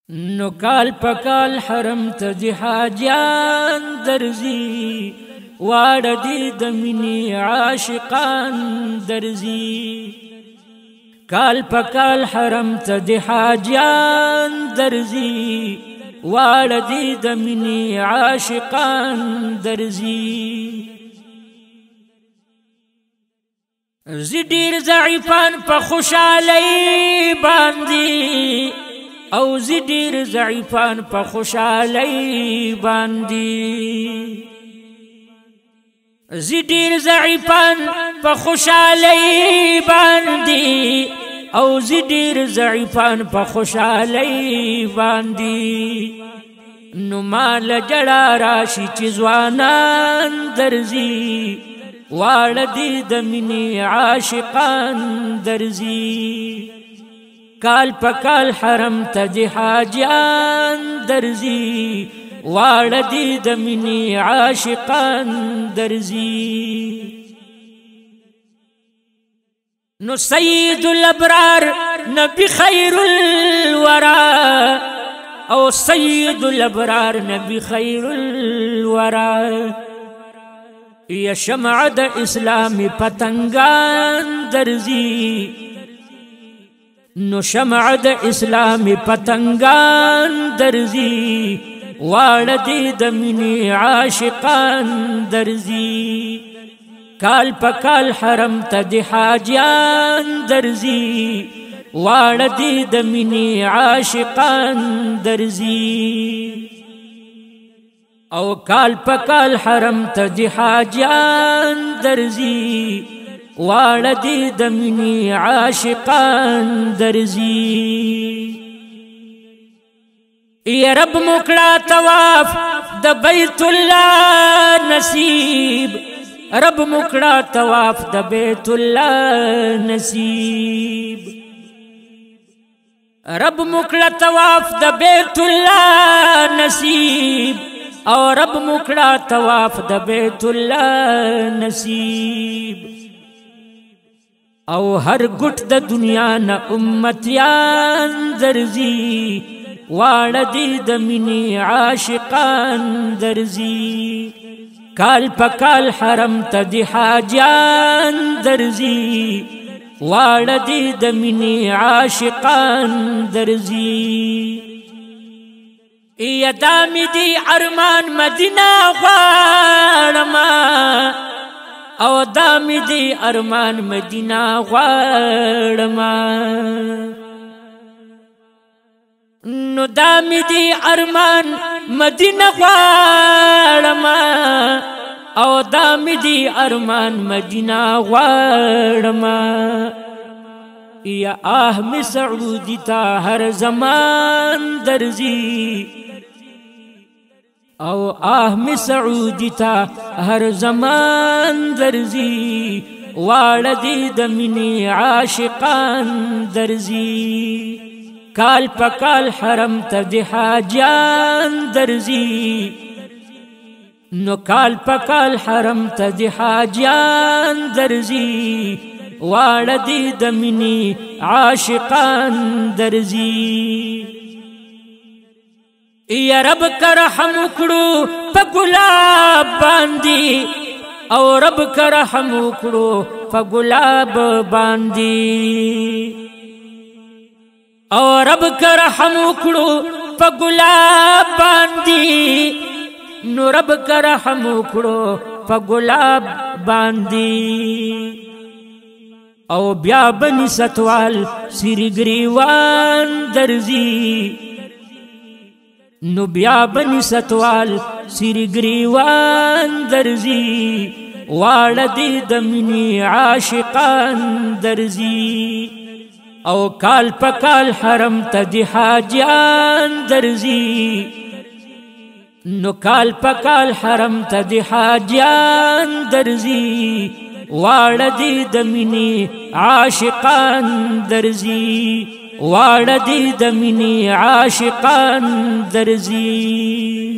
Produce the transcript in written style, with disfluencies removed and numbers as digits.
نو کال پکال حرم ته د حاجیان درځي، واړه دي د مینې عاشقان درځي. کال پکال حرم ته د حاجیان درځي، واړه دي د مینې عاشقان درځي. زی ډیر ضعیفان په خوشحالۍ باندې، او زی ډیر ضعیفان په خوشحالۍ باندې، زی ډیر ضعیفان په خوشحالۍ باندې، او زی ډیر ضعیفان په خوشحالۍ باندې. نو مال جړه راشي چې ځوانان درځي، واړه دي د مینې عاشقان درځي. کال پکال حرم ته د حاجیان درځي، واړه دي د مینې عاشقان درځي. نو سید الابرار نبی خیر الورا، او سید الابرار نبی خیر الورا. یا شمع د اسلام پتنگان درځي، نو شمع د اسلام پتنگان درځي، واړه دي د مینې عاشقان درځي. کال پکال حرم ته د حاجیان درځي، واړه دي د مینې عاشقان درځي. او کال پکال حرم ته د حاجیان درځي، واړه دي د مینې عاشقان درځي. یا رب مکړه طواف د بیت الله نصیب، رب مکړه طواف د بیت الله نصیب، رب مکړه طواف د بیت الله نصیب، او رب مکړه طواف د بیت الله نصیب. او هر ګټ د دنیا نه امتیان درځي، واړه دي د مینې عاشقان درځي. کال پکال حرم ته د حاجیان درځي، واړه دي د مینې عاشقان درځي. یا دامې دي ارمان مدینه غواړمه، او دامې دي ارمان مدینه غواړمه. نو دامې دي ارمان مدینه غواړمه، او دامې دي ارمان مدینه غواړمه. یا آه سعودی تا هر زمان درځي، او آه سعودی تا هر زمان درځي، واړه دي د مینې عاشقان درځي. کال پکال حرم ته د حاجیان درځي، نو کال پکال حرم ته د حاجیان درځي، واړه دي د مینې عاشقان درځي. یا رب کرحم وکړو په ګلاب باندې، او رب کرحم وکړو په ګلاب باندې، او رب کرحم وکړو په ګلاب باندې، نو رب کرحم وکړو په ګلاب باندې. او بیا بنی ستوال سری گریوان درځي، نو بیا بنی ستوال سری گریوان درځي، واړه دي د مینې عاشقان درځي. او کال پکال حرم ته د حاجیان درځي، نو کال پکال حرم ته د حاجیان درځي، واړه دي د مینې عاشقان درځي، واړه دي د مینې عاشقان درځي.